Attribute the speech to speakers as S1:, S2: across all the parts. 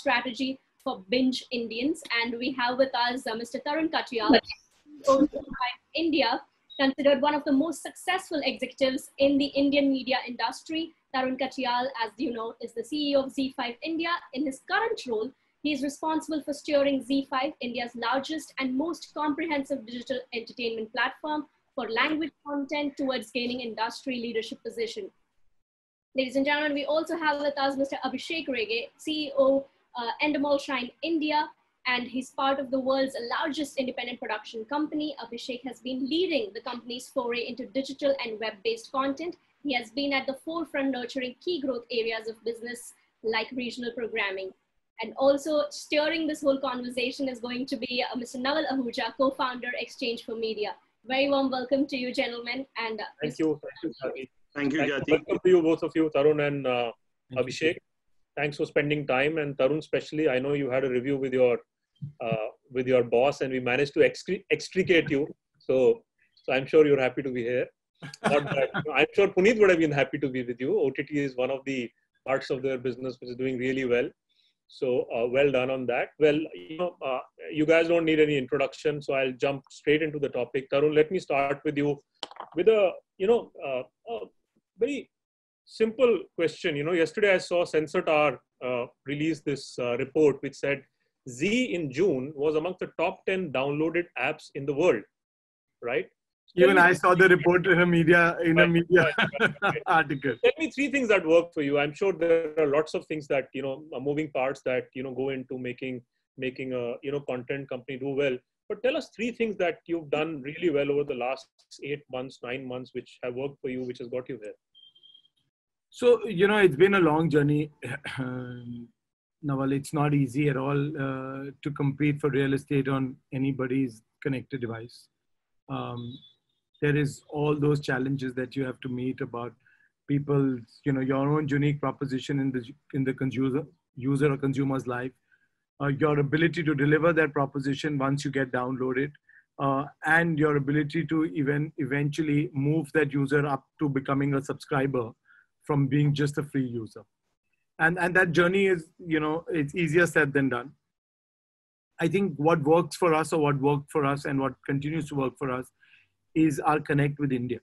S1: strategy for binge Indians. And we have with us Mr. Tarun Katiyal, CEO of Z5 India, considered one of the most successful executives in the Indian media industry. Tarun Katiyal, as you know, is the CEO of Z5 India. In his current role, he is responsible for steering Z5, India's largest and most comprehensive digital entertainment platform for language content towards gaining industry leadership position. Ladies and gentlemen, we also have with us Mr. Abhishek Rege, CEO, Endemol Shine India, and he's part of the world's largest independent production company. Abhishek has been leading the company's foray into digital and web-based content. He has been at the forefront nurturing key growth areas of business like regional programming. And also steering this whole conversation is going to be Mr. Naval Ahuja, co-founder Exchange for Media. Very warm welcome to you, gentlemen. And
S2: thank you. Jyoti.
S3: Thank you, Jyoti.
S2: Welcome to you, both of you, Tarun and Abhishek. Thanks for spending time. And Tarun, especially, I know you had a review with your boss, and we managed to extricate you. So I'm sure you're happy to be here. Not that, I'm sure Puneet would have been happy to be with you. OTT is one of the parts of their business which is doing really well. So well done on that. Well, you guys don't need any introduction, so I'll jump straight into the topic. Tarun, let me start with you with a very simple question. Yesterday I saw Sensor Tower release this report which said Z in June was amongst the top 10 downloaded apps in the world, right?
S4: Even I saw the report in a media article.
S2: Tell me three things that work for you. I'm sure there are lots of things that moving parts that go into making a content company do well. But tell us three things that you've done really well over the last 8 months, 9 months, which have worked for you, which has got you here.
S4: So it's been a long journey. Naval, it's not easy at all to compete for real estate on anybody's connected device. There is all those challenges that you have to meet about people's, your own unique proposition in the user or consumer's life, your ability to deliver that proposition once you get downloaded, and your ability to eventually move that user up to becoming a subscriber from being just a free user. And that journey is, it's easier said than done. I think what works for us, or what worked for us and what continues to work for us, is our connect with India.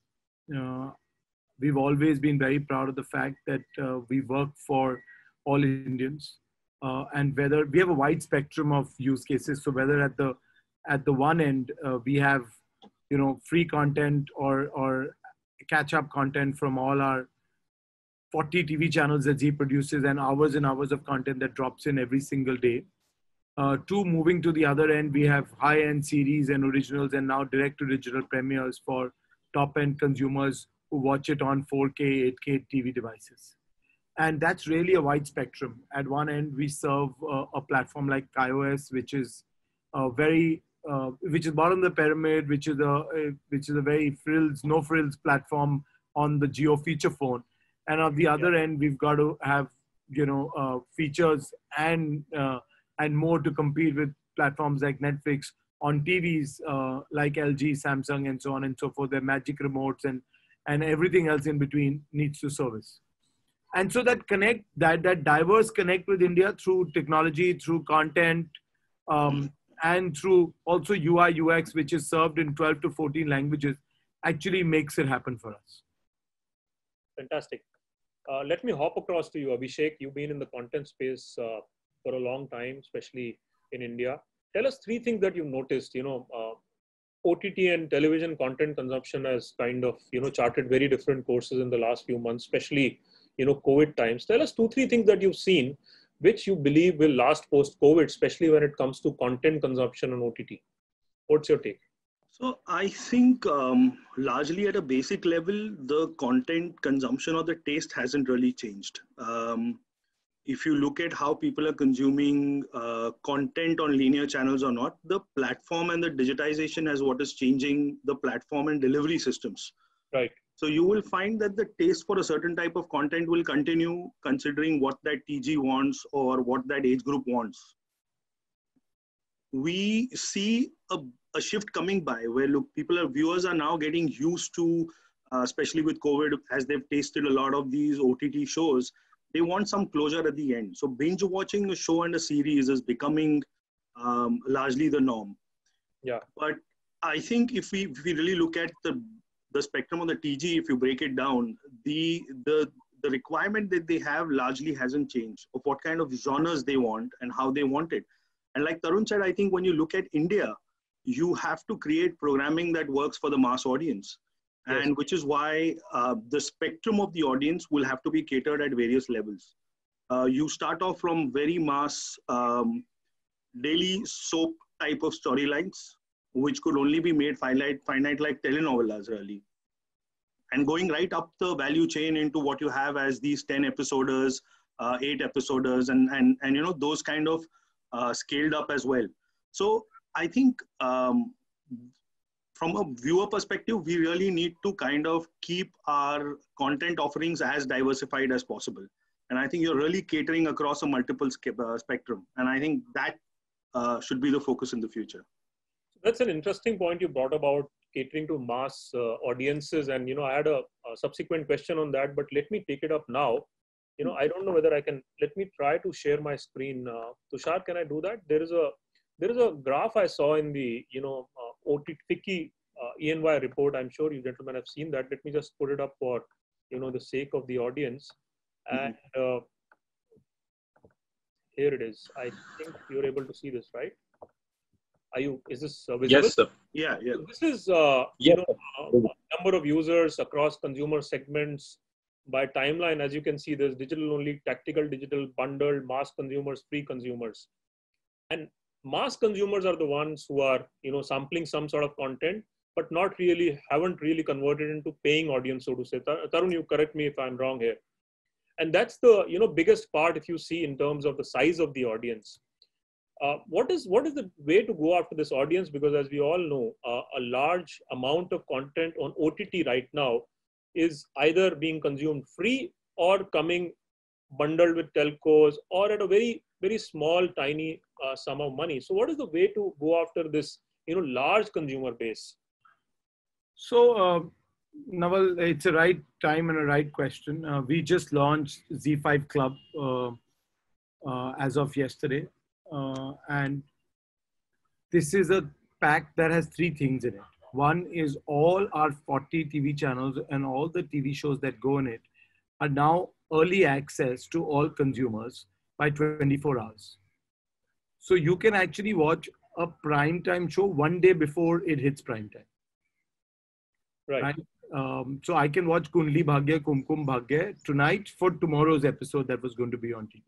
S4: We've always been very proud of the fact that we work for all Indians, and whether we have a wide spectrum of use cases. So whether at the one end we have free content or catch up content from all our 40 TV channels that Z produces and hours of content that drops in every single day. To moving to the other end, we have high-end series and originals, and now direct-to-digital premieres for top-end consumers who watch it on 4K, 8K TV devices. And that's really a wide spectrum. At one end, we serve a platform like iOS, which is which is bottom of the pyramid, which is a very no frills platform on the Jio feature phone. And on the other end, we've got to have features and more to compete with platforms like Netflix on TVs like LG, Samsung, and so on and so forth. Their magic remotes and everything else in between needs to service. And so that diverse connect with India through technology, through content, and through also UI, UX, which is served in 12 to 14 languages, actually makes it happen for us.
S2: Fantastic. Let me hop across to you, Abhishek. You've been in the content space for a long time, especially in India. Tell us three things that you've noticed. OTT and television content consumption has kind of charted very different courses in the last few months, especially COVID times. Tell us 2-3 things that you've seen which you believe will last post-COVID, especially when it comes to content consumption on OTT. What's your take?
S3: So I think largely at a basic level, the content consumption or the taste hasn't really changed. If you look at how people are consuming content on linear channels or not, the platform and the digitization is what is changing the platform and delivery systems.
S2: Right.
S3: So you will find that the taste for a certain type of content will continue considering what that TG wants or what that age group wants. We see a shift coming by where viewers are now getting used to, especially with COVID, as they've tasted a lot of these OTT shows, they want some closure at the end. So binge watching a show and a series is becoming largely the norm.
S2: Yeah.
S3: But I think if we really look at the spectrum of the TG, if you break it down, the requirement that they have largely hasn't changed of what kind of genres they want and how they want it. And like Tarun said, I think when you look at India, you have to create programming that works for the mass audience.
S2: Yes.
S3: And which is why the spectrum of the audience will have to be catered at various levels. You start off from very mass daily soap type of storylines, which could only be made finite like telenovelas really. And going right up the value chain into what you have as these 10 episoders, 8 episoders, and you know, those kind of scaled up as well. So I think from a viewer perspective, we really need to kind of keep our content offerings as diversified as possible. And I think you're really catering across a multiple spectrum. And I think that should be the focus in the future.
S2: That's an interesting point you brought about catering to mass audiences. And, you know, I had a subsequent question on that, but let me take it up now. You know, I don't know whether I can, let me try to share my screen. Tushar, can I do that? There is a graph I saw in the, you know, FICCI ENY report. I'm sure you gentlemen have seen that. Let me just put it up for, you know, the sake of the audience. And here it is. I think you're able to see this, right? Are you, is this visible?
S5: Yes, sir.
S3: Yeah, yeah.
S2: So this is, you know, number of users across consumer segments by timeline. As you can see, there's digital only, tactical, digital, bundled, mass consumers, free consumers. And mass consumers are the ones who are, you know, sampling some sort of content, but not really, haven't really converted into paying audience, so to say. Tarun, you correct me if I'm wrong here. And that's the, you know, biggest part if you see in terms of the size of the audience. What is the way to go after this audience? Because as we all know, a large amount of content on OTT right now is either being consumed free or coming bundled with telcos or at a very, very small, tiny sum of money. So what is the way to go after this, you know, large consumer base?
S4: So, Naval, it's a right time and a right question. We just launched ZEE5 Club as of yesterday. And this is a pack that has 3 things in it. One is all our 40 TV channels and all the TV shows that go in it are now early access to all consumers by 24 hours. So you can actually watch a primetime show one day before it hits primetime.
S2: Right.
S4: So I can watch Kundli Bhagya, Kumkum Bhagya tonight for tomorrow's episode that was going to be on TV.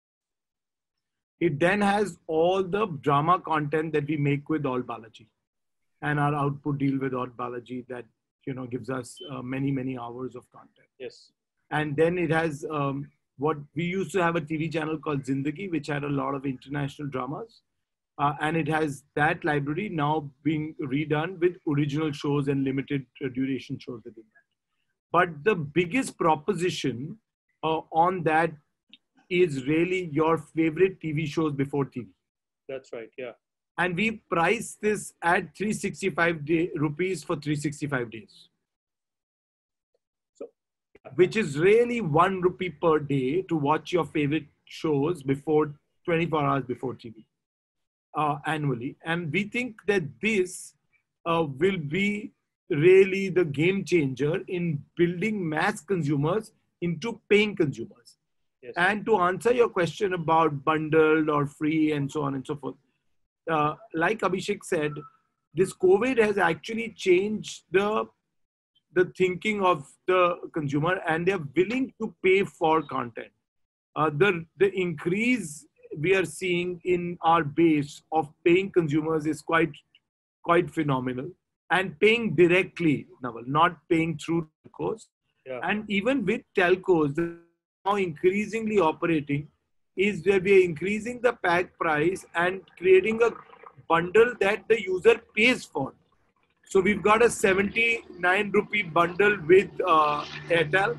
S4: It then has all the drama content that we make with All Balaji and our output deal with All Balaji that, you know, gives us many, many hours of content.
S2: Yes.
S4: And then it has what we used to have a TV channel called Zindagi, which had a lot of international dramas. And it has that library now being redone with original shows and limited duration shows within that. But the biggest proposition on that is really your favorite TV shows before TV.
S2: That's right, yeah.
S4: And we price this at 365 rupees for 365 days. So, which is really 1 rupee per day to watch your favorite shows before 24 hours before TV annually. And we think that this will be really the game changer in building mass consumers into paying consumers. Yes. And to answer your question about bundled or free and so on and so forth, like Abhishek said, this COVID has actually changed the thinking of the consumer, and they're willing to pay for content. The increase we are seeing in our base of paying consumers is quite phenomenal, and paying directly, not paying through telcos. Yeah. And even with telcos, now increasingly operating is that we are increasing the pack price and creating a bundle that the user pays for. So we've got a 79 rupee bundle with Airtel,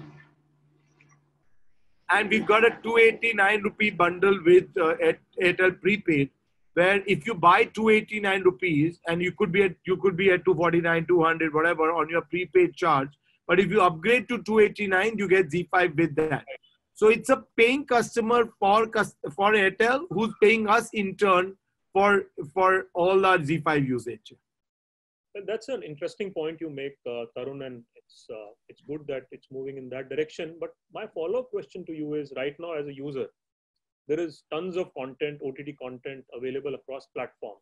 S4: and we've got a 289 rupee bundle with Airtel prepaid, where if you buy 289 rupees and you could be at 249, 200, whatever on your prepaid charge, but if you upgrade to 289, you get ZEE5 with that. So it's a paying customer for Airtel who's paying us in turn for all our ZEE5 usage.
S2: That's an interesting point you make, Tarun, and it's good that it's moving in that direction. But my follow-up question to you is, right now as a user, there is tons of content, OTT content available across platforms.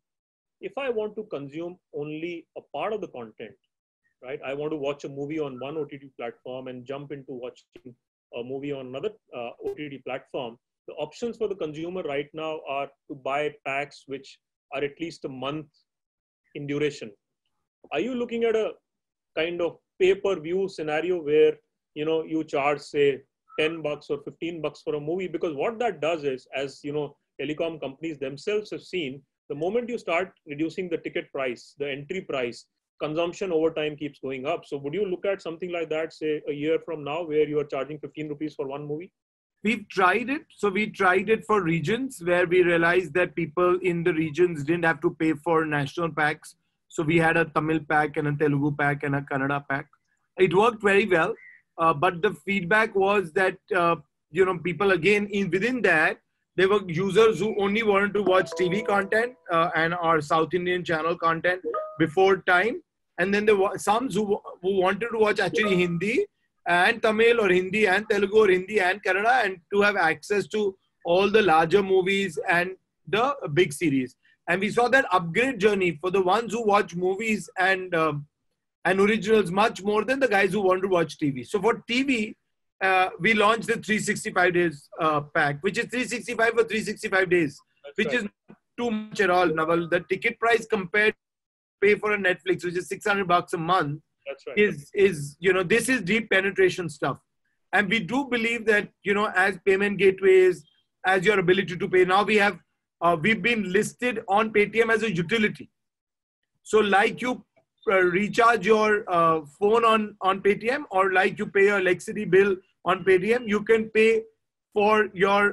S2: If I want to consume only a part of the content, right? I want to watch a movie on one OTT platform and jump into watching a movie on another OTT platform. The options for the consumer right now are to buy packs which are at least a month in duration. Are you looking at a kind of pay-per-view scenario where, you know, you charge say $10 or $15 for a movie? Because what that does is, as you know, telecom companies themselves have seen, the moment you start reducing the ticket price, the entry price, consumption over time keeps going up. So would you look at something like that, say a year from now, where you are charging 15 rupees for one movie?
S4: We've tried it. So we tried it for regions where we realized that people in the regions didn't have to pay for national packs. So we had a Tamil pack and a Telugu pack and a Kannada pack. It worked very well. But the feedback was that, you know, people again within that, there were users who only wanted to watch TV content and our South Indian channel content before time. And then there were some who wanted to watch actually Hindi and Tamil or Hindi and Telugu or Hindi and Kannada, and to have access to all the larger movies and the big series. And we saw that upgrade journey for the ones who watch movies and originals much more than the guys who want to watch TV. So for TV, we launched the 365 days pack, which is 365 for 365 days, which is not too much at all, Naval. The ticket price compared to pay for a Netflix, which is $600 a month, is, you know, this is deep penetration stuff. And we do believe that, you know, as payment gateways, as your ability to pay, now we have, we've been listed on Paytm as a utility. So like you recharge your phone on Paytm, or like you pay your electricity bill on Paytm, you can pay for your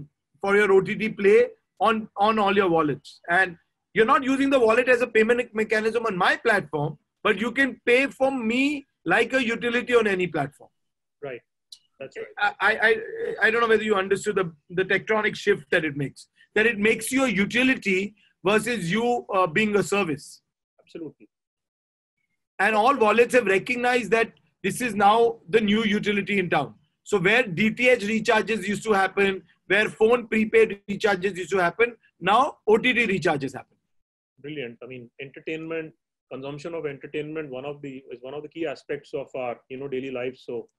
S4: OTT play on all your wallets. And you're not using the wallet as a payment mechanism on my platform, but you can pay for me like a utility on any platform.
S2: Right. That's right.
S4: I don't know whether you understood the tectonic shift that it makes. That it makes you a utility versus you being a service.
S2: Absolutely.
S4: And all wallets have recognized that this is now the new utility in town. So where DTH recharges used to happen, where phone prepaid recharges used to happen, now OTT recharges happen.
S2: Brilliant. I mean, entertainment, consumption of entertainment, is one of the key aspects of our, you know, daily life. So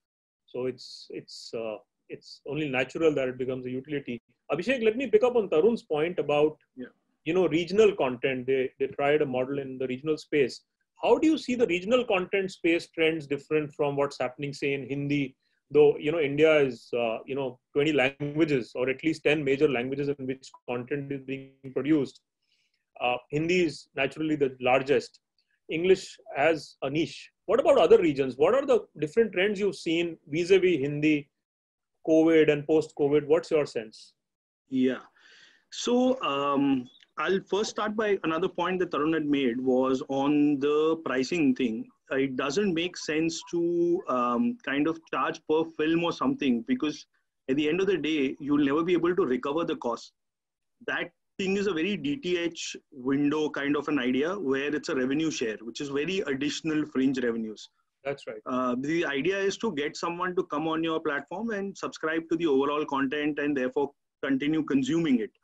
S2: it's only natural that it becomes a utility. Abhishek, let me pick up on Tarun's point about, you know, regional content. They tried a model in the regional space. How do you see the regional content space trends different from what's happening, say, in Hindi? Though, you know, India is, you know, 20 languages, or at least 10 major languages in which content is being produced. Hindi is naturally the largest. English has a niche. What about other regions? What are the different trends you've seen vis-a-vis Hindi, COVID and post-COVID? What's your sense?
S3: Yeah. So I'll first start by another point that Tarun had made was on the pricing thing. It doesn't make sense to kind of charge per film or something, because at the end of the day, you'll never be able to recover the cost. That thing is a very DTH window kind of an idea where it's a revenue share, which is very additional fringe revenues.
S2: That's right.
S3: The idea is to get someone to come on your platform and subscribe to the overall content and therefore continue consuming it.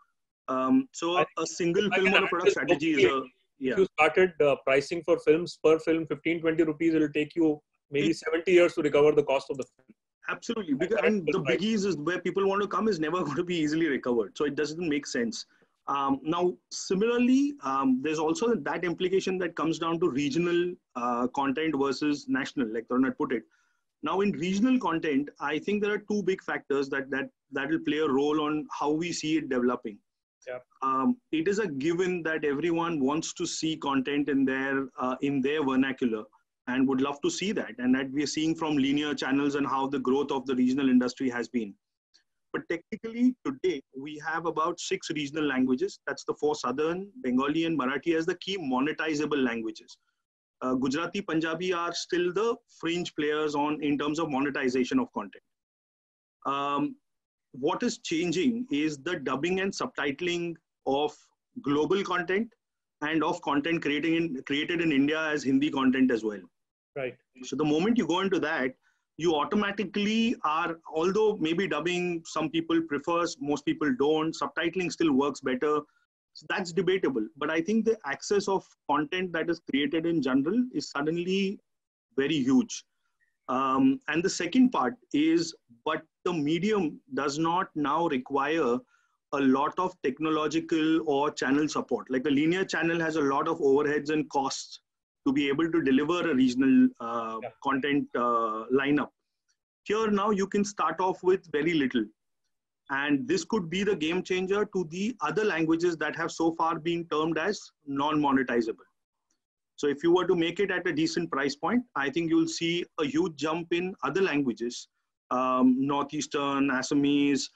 S3: So a single film or a product strategy is a...
S2: If you started pricing for films per film 15-20 rupees, it will take you maybe 70 years to recover the cost of the film.
S3: Absolutely. Because, and the biggies is where people want to come is never going to be easily recovered. So it doesn't make sense. Now, similarly, there's also that implication that comes down to regional content versus national, like Tarun had put it. Now, in regional content, I think there are two big factors that will play a role on how we see it developing.
S2: Yeah.
S3: It is a given that everyone wants to see content in their vernacular and would love to see that. And that we are seeing from linear channels and how the growth of the regional industry has been. But technically today, we have about 6 regional languages. That's the 4 Southern, Bengali and Marathi as the key monetizable languages. Gujarati, Punjabi are still the fringe players in terms of monetization of content. What is changing is the dubbing and subtitling of global content and of content created in India as Hindi content as well.
S2: Right.
S3: So the moment you go into that, you automatically are, although maybe dubbing some people prefers, most people don't, subtitling still works better. So that's debatable. But I think the access of content that is created in general is suddenly very huge. And the second part is, but the medium does not now require a lot of technological or channel support. Like a linear channel has a lot of overheads and costs to be able to deliver a regional content lineup. Here now you can start off with very little. And this could be the game changer to the other languages that have so far been termed as non-monetizable. So if you were to make it at a decent price point, I think you'll see a huge jump in other languages. Northeastern, Assamese,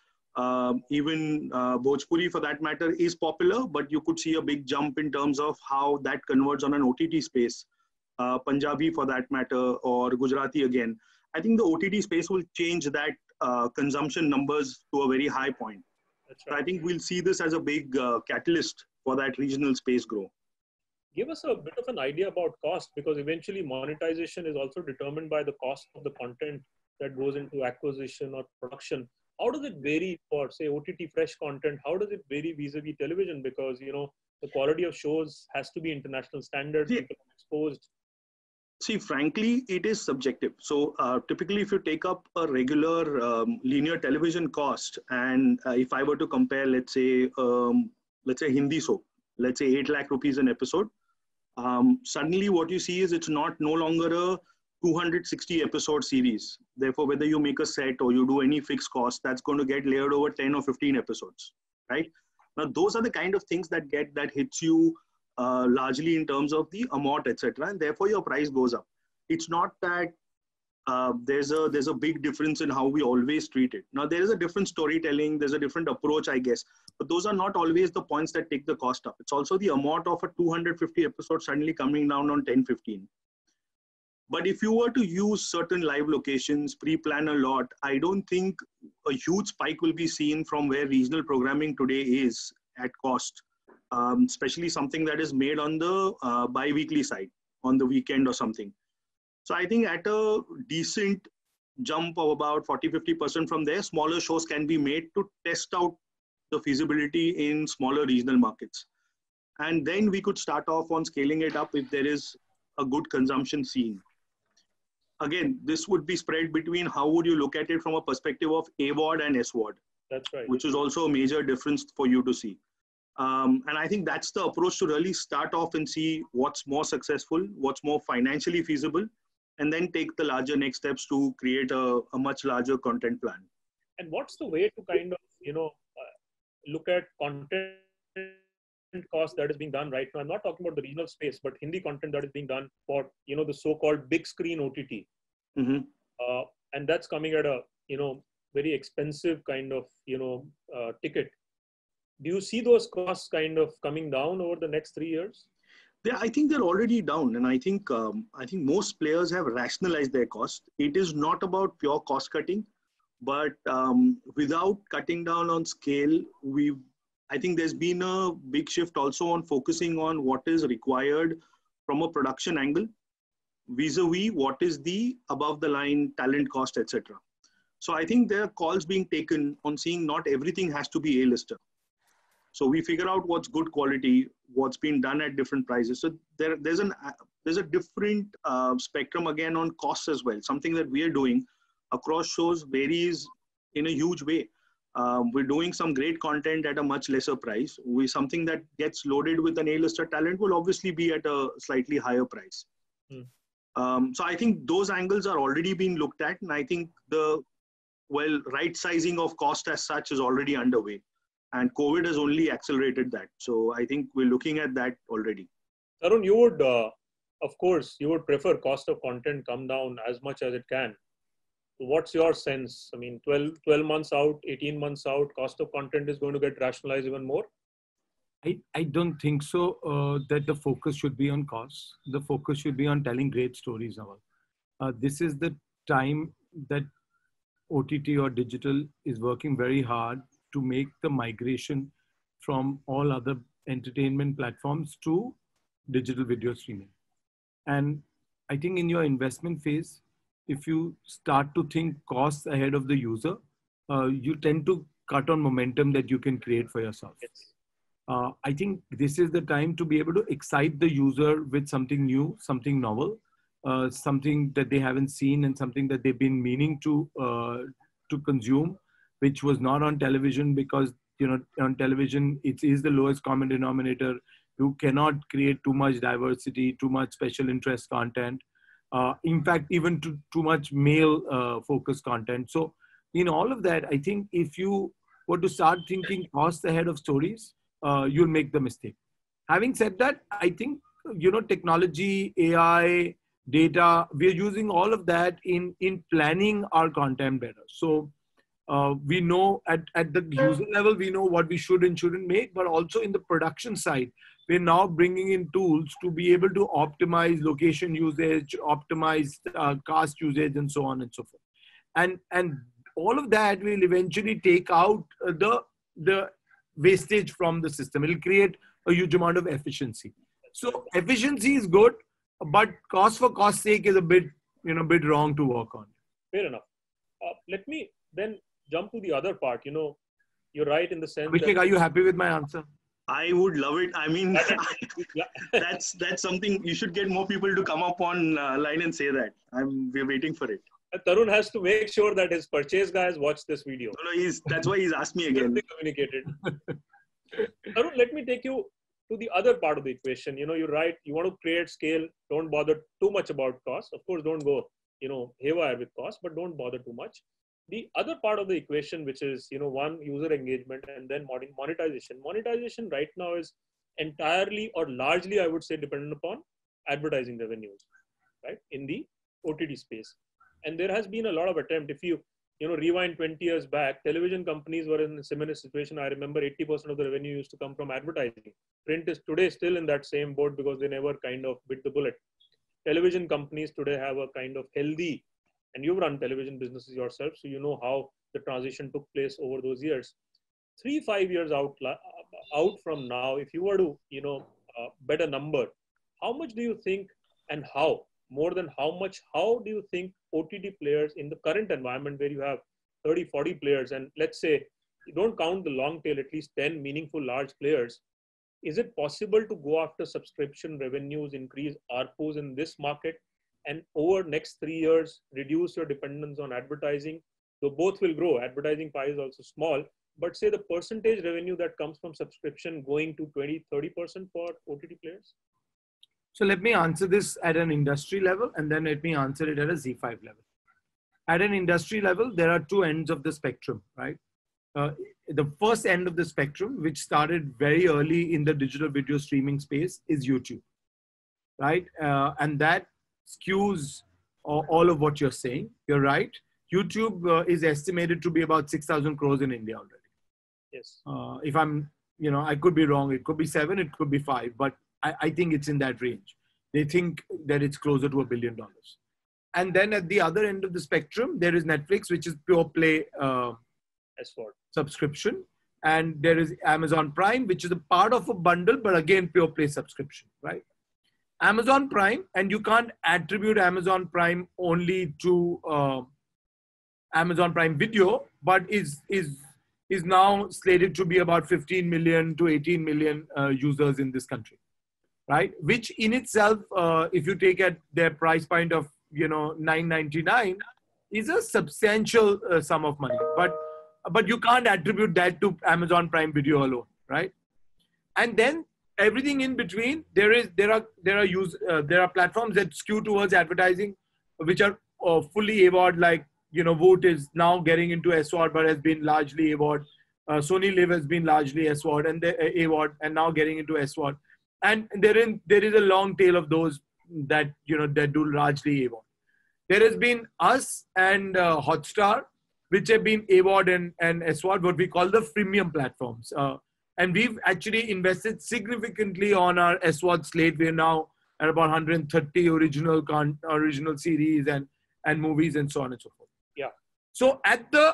S3: even Bhojpuri for that matter is popular, but you could see a big jump in terms of how that converts on an OTT space. Punjabi for that matter, or Gujarati again. I think the OTT space will change that consumption numbers to a very high point. That's right. So I think we'll see this as a big catalyst for that regional space grow.
S2: Give us a bit of an idea about cost, because eventually monetization is also determined by the cost of the content that goes into acquisition or production. How does it vary for, say, OTT fresh content? How does it vary vis-a-vis television? Because, you know, the quality of shows has to be international standards, people are exposed.
S3: See, frankly, it is subjective. So typically, if you take up a regular linear television cost, and if I were to compare, let's say Hindi soap, let's say 8 lakh rupees an episode, suddenly what you see is it's no longer a 260 episode series. Therefore, whether you make a set or you do any fixed cost, that's going to get layered over 10 or 15 episodes, right? Now, those are the kind of things that hits you largely in terms of the amount, etc., and therefore your price goes up. It's not that there's a big difference in how we always treat it. Now, there is a different storytelling, there's a different approach, I guess, but those are not always the points that take the cost up. It's also the amount of a 250 episode suddenly coming down on 10, 15. But if you were to use certain live locations, pre-plan a lot, I don't think a huge spike will be seen from where regional programming today is at cost, especially something that is made on the bi-weekly side, on the weekend or something. So I think at a decent jump of about 40-50% from there, smaller shows can be made to test out the feasibility in smaller regional markets. And then we could start off on scaling it up if there is a good consumption scene. Again, this would be spread between how would you look at it from a perspective of AVOD and SVOD.
S2: That's right.
S3: Which is also a major difference for you to see. And I think that's the approach to really start off and see what's more successful, what's more financially feasible, and then take the larger next steps to create a much larger content plan.
S2: And what's the way to kind of, look at content cost that is being done right now? I'm not talking about the regional space, but Hindi content that is being done for, the so-called big screen OTT.
S3: Mm-hmm.
S2: And that's coming at a, very expensive kind of, ticket. Do you see those costs kind of coming down over the next 3 years?
S3: I think they're already down. And I think most players have rationalized their costs. It is not about pure cost cutting, but without cutting down on scale, I think there's been a big shift also on focusing on what is required from a production angle, vis-a-vis what is the above the line talent cost, etc. So I think there are calls being taken on seeing not everything has to be A-lister. So we figure out what's good quality, what's been done at different prices. So there's a different spectrum again on costs as well. Something that we are doing across shows varies in a huge way. We're doing some great content at a much lesser price. Something that gets loaded with an A-lister talent will obviously be at a slightly higher price. So I think those angles are already being looked at. And I think right sizing of cost as such is already underway. And COVID has only accelerated that. So I think we're looking at that already.
S2: Tarun, you would, of course, you would prefer cost of content come down as much as it can. What's your sense? I mean, 12 months out, 18 months out, cost of content is going to get rationalized even more?
S4: I don't think so, that the focus should be on costs. The focus should be on telling great stories. This is the time that OTT or digital is working very hard to make the migration from all other entertainment platforms to digital video streaming. And I think in your investment phase, if you start to think costs ahead of the user, you tend to cut on momentum that you can create for yourself.
S2: Yes.
S4: I think this is the time to be able to excite the user with something new, something novel, something that they haven't seen and something that they've been meaning to consume, which was not on television because, you know, on television, it is the lowest common denominator. You cannot create too much diversity, too much special interest content. In fact, even too much male focused content. So in all of that, I think if you were to start thinking costs ahead of stories, you'll make the mistake. Having said that, I think, you know, technology, AI, data, we're using all of that in planning our content better. So we know at the user level, we know what we should and shouldn't make, but also in the production side, we're now bringing in tools to be able to optimize location usage, optimize cast usage, and so on and so forth. And all of that will eventually take out the wastage from the system. It'll create a huge amount of efficiency. So efficiency is good, but cost for cost's sake is a bit wrong to work on.
S2: Fair enough. Let me then jump to the other part. You know, you're right in the sense.
S4: Abhishek, are you happy with my answer?
S3: I would love it. I mean, that's something you should get more people to come up on line and say that. We're waiting for it.
S2: Tarun has to make sure that his purchase guy has watched this video.
S3: No, that's why he's asked me again.
S2: Communicated. Tarun, let me take you to the other part of the equation. You know, you're right. You want to create scale. Don't bother too much about cost. Of course, don't go, you know, haywire with cost, but don't bother too much. The other part of the equation, which is, you know, one, user engagement, and then monetization. Monetization right now is entirely or largely, I would say, dependent upon advertising revenues, right, in the OTT space. And there has been a lot of attempt. If you rewind 20 years back, television companies were in a similar situation. I remember 80% of the revenue used to come from advertising. Print is today still in that same boat because they never kind of bit the bullet. Television companies today have a kind of healthy, and you've run television businesses yourself, so you know how the transition took place over those years. 3-5 years out from now, if you were to, bet a number, how much do you think, and how, more than how much, how do you think OTT players in the current environment where you have 30-40 players, and let's say, you don't count the long tail, at least 10 meaningful large players, is it possible to go after subscription revenues, increase ARPUs in this market, and over next 3 years, reduce your dependence on advertising? Though both will grow, advertising pie is also small, but say the percentage revenue that comes from subscription going to 20-30% for OTT players?
S4: So let me answer this at an industry level, and then let me answer it at a ZEE5 level. At an industry level, there are two ends of the spectrum, right? The first end of the spectrum, which started very early in the digital video streaming space, is YouTube, right? And that skews all of what you're saying. You're right. YouTube is estimated to be about 6,000 crores in India already.
S2: Yes.
S4: If I'm, I could be wrong. It could be 7, it could be 5, but I think it's in that range. They think that it's closer to $1 billion. And then at the other end of the spectrum, there is Netflix, which is pure play subscription. And there is Amazon Prime, which is a part of a bundle, but again, pure play subscription, right? Amazon Prime, and you can't attribute Amazon Prime only to Amazon Prime Video, but is now slated to be about 15 million to 18 million users in this country, right? Which in itself, if you take at their price point of $9.99, is a substantial sum of money. But you can't attribute that to Amazon Prime Video alone, right? And then everything in between, there are platforms that skew towards advertising, which are fully AVOD, like Voot is now getting into SVOD, but has been largely AVOD. Sony Live has been largely SVOD and AVOD, and now getting into SVOD. And there is a long tail of those that that do largely AVOD. There has been us and Hotstar, which have been AVOD and SVOD, what we call the freemium platforms. And we've actually invested significantly on our SVOD slate. We're now at about 130 original series and movies and so on and so forth.
S2: Yeah.
S4: So at the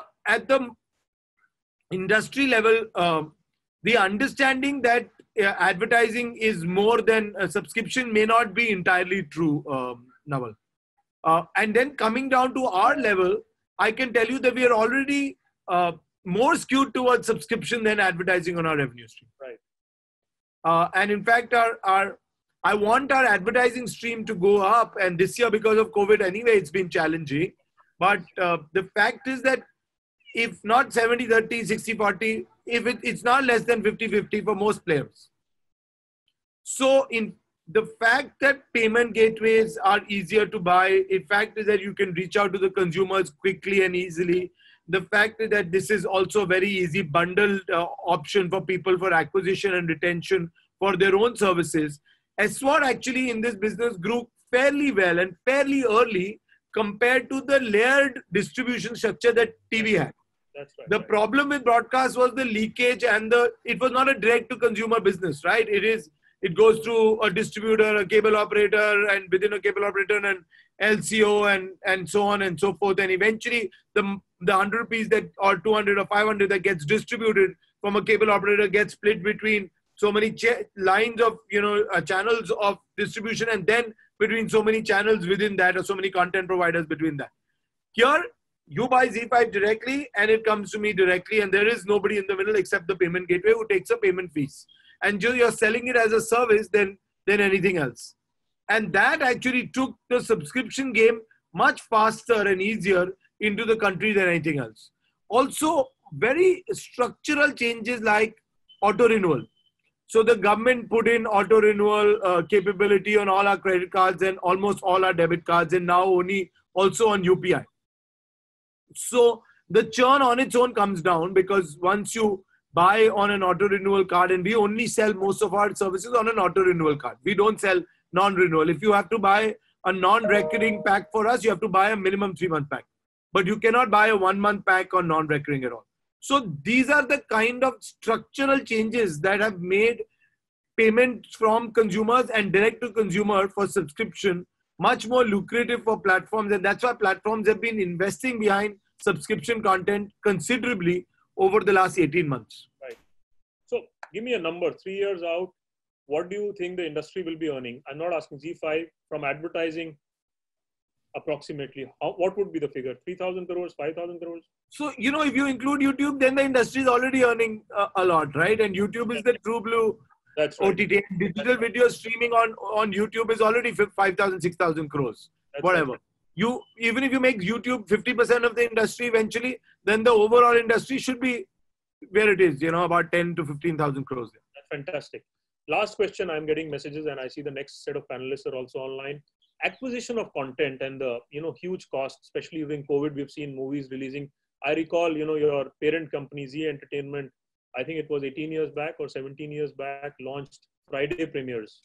S4: industry level, the understanding that advertising is more than a subscription may not be entirely true, Naval. And then coming down to our level, I can tell you that we are already more skewed towards subscription than advertising on our revenue stream.
S2: Right.
S4: And in fact, I want our advertising stream to go up. And this year, because of COVID anyway, it's been challenging. But the fact is that if not 70-30, 60-40, if it's not less than 50-50 for most players. So in the fact that payment gateways are easier to buy, in fact is that you can reach out to the consumers quickly and easily. The fact is that this is also a very easy bundled option for people for acquisition and retention for their own services. SWOT actually in this business grew fairly well and fairly early compared to the layered distribution structure that TV had.
S2: That's right.
S4: The problem with broadcast was the leakage and it was not a direct to consumer business, right? It goes through a distributor, a cable operator, and within a cable operator and LCO and so on and so forth. And eventually the 100 rupees that, or 200 or 500 that gets distributed from a cable operator gets split between so many lines of, channels of distribution, and then between so many channels within that, or so many content providers between that. Here, you buy ZEE5 directly and it comes to me directly, and there is nobody in the middle except the payment gateway who takes a payment fees. And you're selling it as a service than anything else. And that actually took the subscription game much faster and easier into the country than anything else. Also, very structural changes like auto renewal. So the government put in auto renewal capability on all our credit cards and almost all our debit cards, and now only also on UPI. So the churn on its own comes down, because once you buy on an auto renewal card, and we only sell most of our services on an auto renewal card. We don't sell non-renewal. If you have to buy a non-recurring pack for us, you have to buy a minimum 3-month pack. But you cannot buy a 1-month pack on non-recurring at all. So these are the kind of structural changes that have made payments from consumers and direct to consumer for subscription much more lucrative for platforms. And that's why platforms have been investing behind subscription content considerably over the last 18 months.
S2: Right. So give me a number, 3 years out, what do you think the industry will be earning? I'm not asking ZEE5 from advertising approximately. What would be the figure? 3,000 crores, 5,000 crores?
S4: So, if you include YouTube, then the industry is already earning a lot, right? And YouTube is the true blue
S2: That's right.
S4: OTT. Digital video streaming on YouTube is already 5,000, 6,000 crores,
S2: That's
S4: whatever.
S2: Right.
S4: Even if you make YouTube 50% of the industry eventually, then the overall industry should be where it is, about 10 to 15,000 crores.
S2: That's fantastic. Last question, I'm getting messages, and I see the next set of panelists are also online. Acquisition of content and the, huge cost, especially during COVID, we've seen movies releasing. I recall, your parent company, Zee Entertainment, I think it was 18 years back or 17 years back, launched Friday premieres.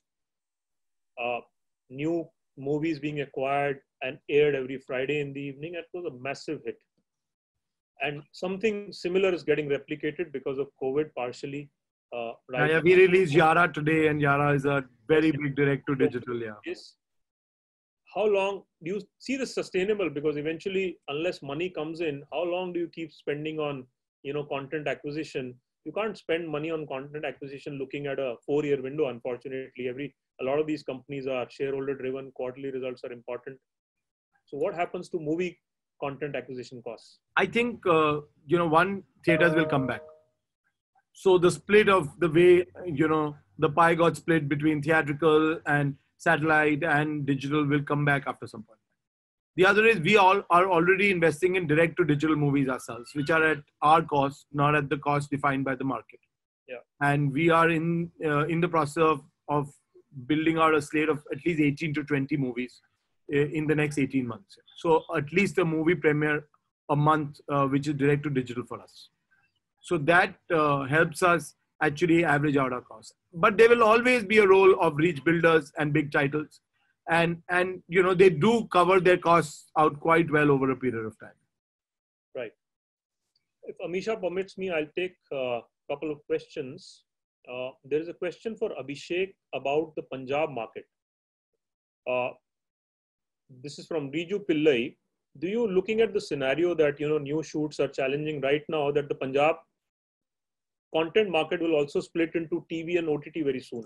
S2: New movies being acquired and aired every Friday in the evening. It was a massive hit. And something similar is getting replicated because of COVID partially.
S4: Right. Yeah, we released Yara today, and Yara is a very big direct to digital. Yeah.
S2: Yes. How long do you see this sustainable? Because eventually, unless money comes in, how long do you keep spending on, content acquisition? You can't spend money on content acquisition looking at a 4-year window. Unfortunately, a lot of these companies are shareholder driven. Quarterly results are important. So what happens to movie content acquisition costs?
S4: I think, one, theaters will come back. So the split of the way, the pie got split between theatrical and satellite and digital will come back after some point. The other is we all are already investing in direct to digital movies ourselves, which are at our cost, not at the cost defined by the market.
S2: Yeah.
S4: And we are in the process of building out a slate of at least 18 to 20 movies in the next 18 months. So at least a movie premiere a month, which is direct to digital for us. So that helps us actually average out our costs. But there will always be a role of reach builders and big titles. And they do cover their costs out quite well over a period of time.
S2: Right. If Amisha permits me, I'll take a couple of questions. There is a question for Abhishek about the Punjab market. This is from Riju Pillai. do you, looking at the scenario that, you know, new shoots are challenging right now, that the Punjab content market will also split into TV and OTT very soon?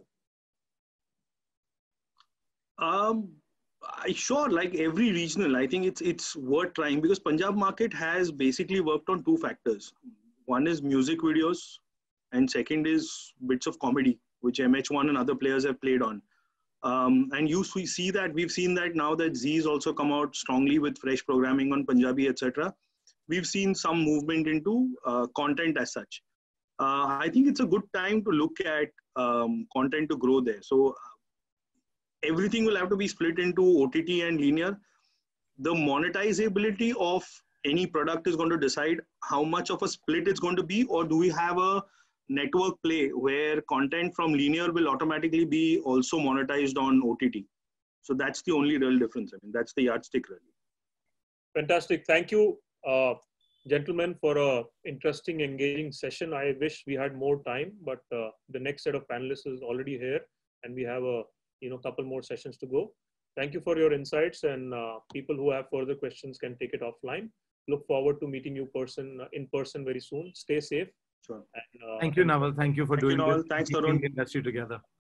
S3: Sure, like every regional, I think it's worth trying, because Punjab market has basically worked on two factors. One is music videos, and second is bits of comedy, which MH1 and other players have played on. And we see that, we've seen that now that Zee's also come out strongly with fresh programming on Punjabi, etc. We've seen some movement into content as such. I think it's a good time to look at content to grow there. So everything will have to be split into OTT and linear. The monetizability of any product is going to decide how much of a split it's going to be, or do we have a network play where content from linear will automatically be also monetized on OTT. So that's the only real difference. I mean, that's the yardstick really.
S2: Fantastic. Thank you, gentlemen, for an interesting, engaging session. I wish we had more time, but the next set of panelists is already here, and we have a couple more sessions to go. Thank you for your insights, and people who have further questions can take it offline. Look forward to meeting you in person very soon. Stay safe.
S3: Sure.
S2: And,
S4: thank you, Naval. Thank you for doing this.
S3: Thanks, Tarun.
S4: Industry together.